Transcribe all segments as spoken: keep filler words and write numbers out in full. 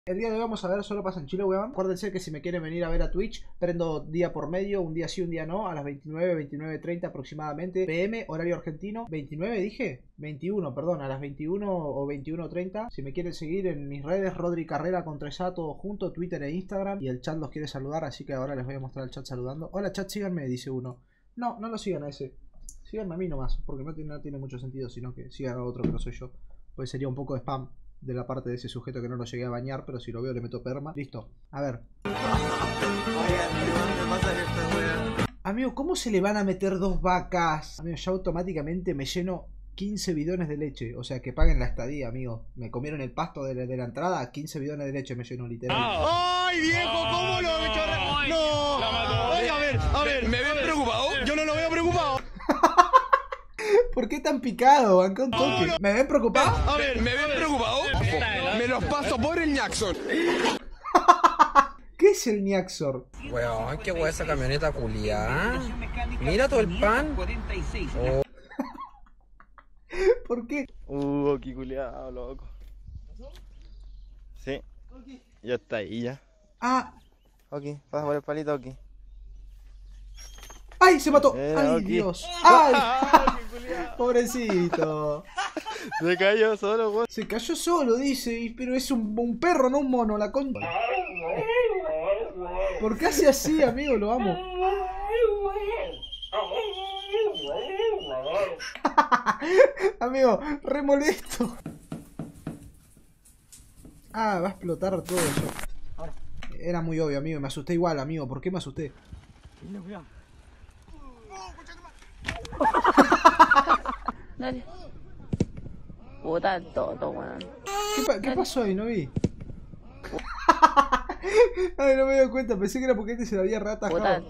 El día de hoy vamos a ver Solo Pasa en Chile, weón. Acuérdense que si me quieren venir a ver a Twitch, prendo día por medio, un día sí, un día no, a las veintinueve, veintinueve treinta aproximadamente, P M, horario argentino. ¿veintinueve dije? veintiuno, perdón, a las veintiuno o veintiuno treinta. Si me quieren seguir en mis redes, Rodri Carrera con tres A, todo junto, Twitter e Instagram. Y el chat los quiere saludar, así que ahora les voy a mostrar el chat saludando. Hola chat, síganme, dice uno. No, no lo sigan a ese. Síganme a mí nomás, porque no tiene, no tiene mucho sentido, sino que sigan a otro que no soy yo. Pues sería un poco de spam de la parte de ese sujeto que no lo llegué a bañar, pero si lo veo le meto perma. Listo. A ver. Amigo, ¿cómo se le van a meter dos vacas? Amigo, ya automáticamente me lleno quince bidones de leche. O sea, que paguen la estadía, amigo. Me comieron el pasto de la, de la entrada, quince bidones de leche me lleno, literal. ¡Ay, viejo! ¿Cómo lo he hecho? ¡No! Ay, a ver, a ver, ¿me ven preocupado? Yo no lo veo preocupado. ¿Por qué tan picado? Acá un toque. ¿Me ven preocupado? A ver, ¿me ven preocupado? Me los paso por el Jackson. ¿Qué es el Ñaxor? Weón, qué hueá esa camioneta culiada. Mira todo el pan. Oh. ¿Por qué? Uh, aquí culiado, loco. Sí. Ya está ahí, ya. Ah. Ok, pasa por el palito aquí. ¡Ay, se mató! Eh, ¡Ay, okay. Dios! ¡Ay! Pobrecito. Se cayó solo, weón. Se cayó solo, dice. Pero es un, un perro, no un mono, la concha. ¿Por qué hace así, amigo? Lo amo. Amigo, re molesto. Ah, va a explotar todo eso. Era muy obvio, amigo. Me asusté igual, amigo. ¿Por qué me asusté? Dale. Puta todo, weón. ¿Qué, pa ¿Qué pasó ahí? No vi. Ay, no me di cuenta. Pensé que era porque este se la había reatajado.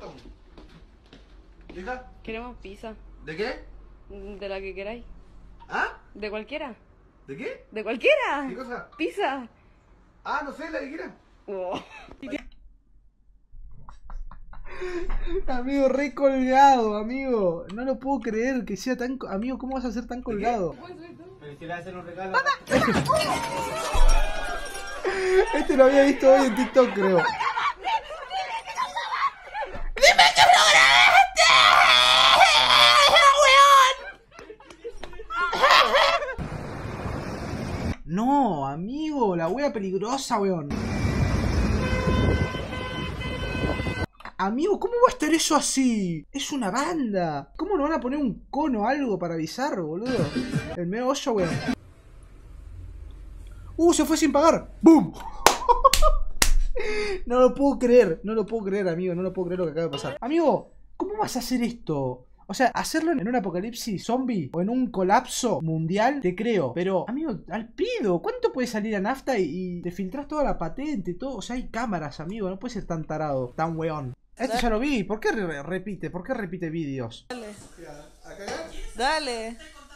Queremos pizza. ¿De qué? De la que queráis. ¿Ah? De cualquiera. ¿De qué? De cualquiera. ¿Qué cosa? Pizza. Ah, no sé, la que quieras. Oh. Amigo, re colgado, amigo. No lo puedo creer que sea tan... Amigo, ¿cómo vas a ser tan colgado? Pero si le hacen un regalo. Este lo había visto hoy en TikTok, creo. ¡Dime que lo grabaste! ¡Weón! No, amigo, la wea peligrosa, weón. Amigo, ¿cómo va a estar eso así? Es una banda. ¿Cómo no van a poner un cono o algo para avisar, boludo? El medio hoyo, weón. Uh, se fue sin pagar. ¡Bum! No lo puedo creer. No lo puedo creer, amigo. No lo puedo creer lo que acaba de pasar. Amigo, ¿cómo vas a hacer esto? O sea, hacerlo en un apocalipsis zombie o en un colapso mundial, te creo. Pero, amigo, al pido. ¿Cuánto puede salir a nafta y, y te filtras toda la patente y todo? O sea, hay cámaras, amigo. No puede ser tan tarado, tan weón. Este ya lo vi. ¿Por qué re repite? ¿Por qué repite vídeos? Dale. Dale.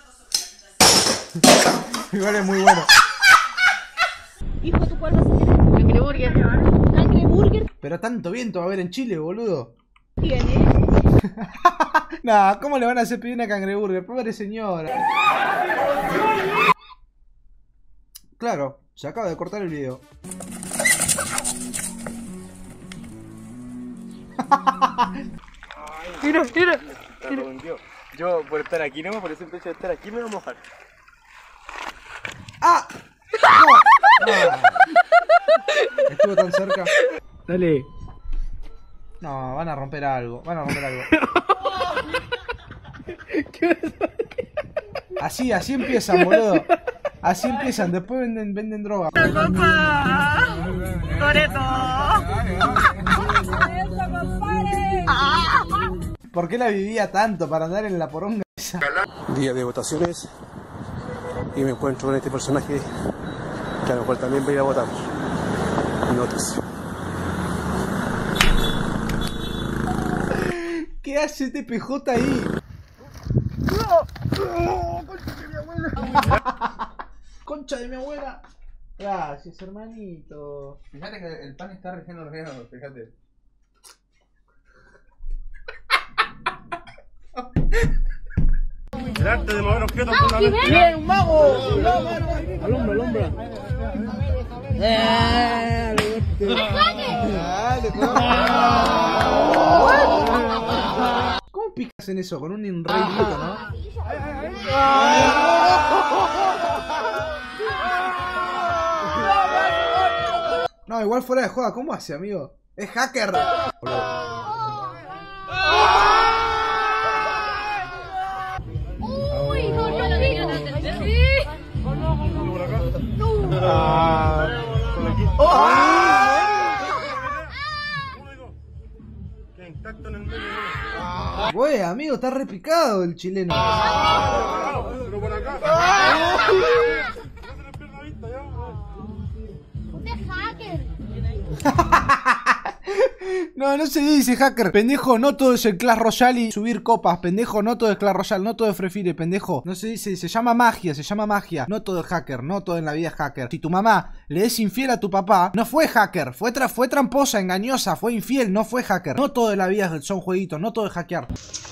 Igual es muy bueno. Hijo, ¿tú cuál vas a querer? Cangreburger. Cangreburger. Pero tanto viento va a haber en Chile, boludo. ¿Tiene? Nah, ¿cómo le van a hacer pedir una cangreburger? Pobre señora. Claro, se acaba de cortar el video. Mira, mira. Yo, yo por estar aquí, no, por ese simple hecho de estar aquí me voy a mojar. ¡Ah! No. Ah. Estuvo tan cerca. Dale. No, van a romper algo. Van a romper algo. Así, así empiezan, boludo. Así empiezan, después venden, venden droga. ¿Por qué la vivía tanto para andar en la poronga esa? Día de votaciones y me encuentro con este personaje que a lo mejor también va a ir a votar. Notas. ¿Qué hace este P J ahí? Concha de mi abuela. Gracias, hermanito. Fíjate que el pan está recién horneado, fíjate. El arte de mover objetos fundamental. ¡Bien, un mago! Alumbra, alumbra. ¿Cómo picas en eso? Con un rayito, ¿no? No, igual fuera de joda, ¿cómo hace, amigo? ¡Es hacker! Uy, no, no, no, sí. Ah, por aquí. Queda intacto en el medio. Güey, amigo, está repicado el chileno. Pero por acá. Usted es hacker. No, no se dice hacker. Pendejo, no todo es el Clash Royale y subir copas. Pendejo, no todo es Clash Royale, no todo es Free Fire, pendejo. No se dice, se llama magia, se llama magia. No todo es hacker, no todo en la vida es hacker. Si tu mamá le es infiel a tu papá, no fue hacker. Fue, tra fue tramposa, engañosa, fue infiel, no fue hacker. No todo en la vida son jueguitos, no todo es hackear.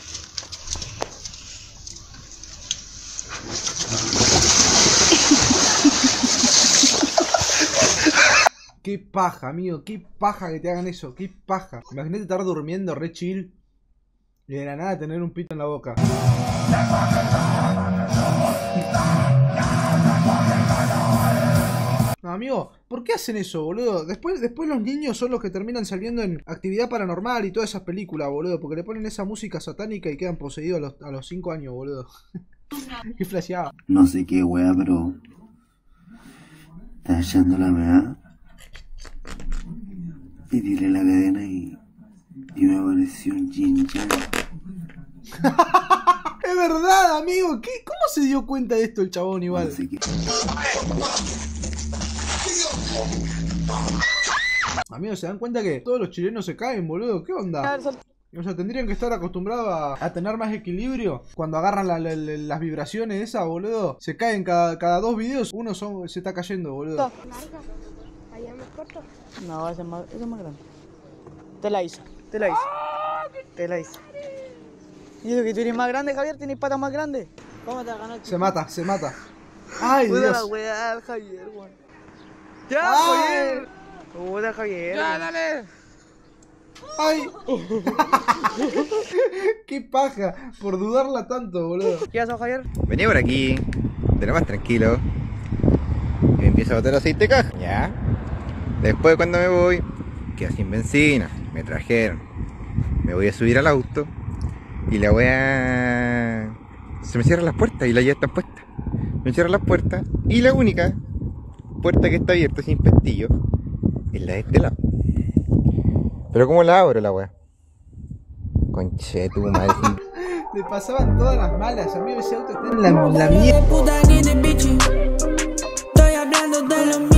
Qué paja, amigo, qué paja que te hagan eso, qué paja. Imagínate estar durmiendo re chill y de la nada tener un pito en la boca. No, amigo, ¿por qué hacen eso, boludo? Después, después los niños son los que terminan saliendo en Actividad Paranormal y todas esas películas, boludo. Porque le ponen esa música satánica y quedan poseídos a los, a los cinco años, boludo. Qué flasheaba. No sé qué wea, pero... Está echando la mea. Y tiré la cadena y... Y me apareció un Jin-chan. Es verdad, amigo. ¿Qué? ¿Cómo se dio cuenta de esto el chabón igual? Así que... Amigos, ¿se dan cuenta que todos los chilenos se caen, boludo? ¿Qué onda? O sea, tendrían que estar acostumbrados a, a tener más equilibrio. Cuando agarran la, la, la, las vibraciones esas, boludo. Se caen cada, cada dos videos, uno son, se está cayendo, boludo. Allá me corto. No, ese es más, ese es más grande. Te la hice, te la hice. Te la hice. Y eso que tú eres más grande, Javier, tienes patas más grandes. ¿Cómo te ganó? Se mata, se mata. Ay, Puta Dios. la weá, Javier, weón. Ya, Ay. Javier. Puta, Javier. Ya, dale. Ay. Qué paja, por dudarla tanto, boludo. ¿Qué haces, Javier? Venía por aquí, de lo más tranquilo. Y me empiezo a botar aceite de caja. Ya. Después cuando me voy, queda sin benzina. Me trajeron. Me voy a subir al auto. Y la wea... Se me cierran las puertas y las llaves están puestas. Me cierran las puertas. Y la única puerta que está abierta sin pestillo es la de este lado. Pero ¿cómo la abro la wea? Conche tu madre. Le pasaban todas las malas, amigo. Ese auto está en la, la mierda. Estoy hablando de lo